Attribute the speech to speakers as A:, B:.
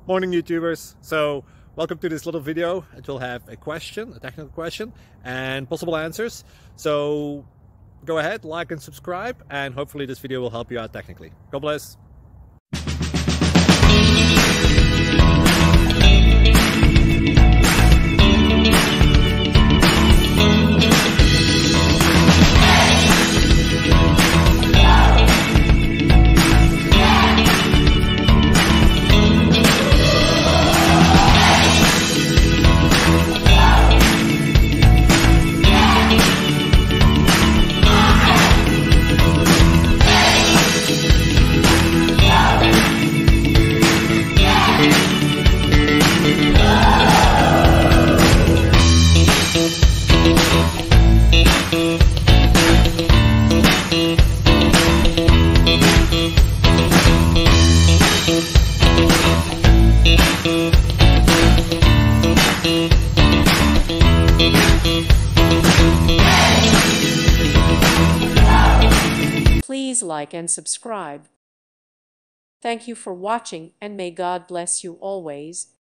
A: Morning YouTubers. So welcome to this little video. It will have a question, a technical question, and possible answers. So go ahead, like and subscribe, and hopefully this video will help you out technically. God bless.
B: Please like and subscribe. Thank you for watching, and may God bless you always.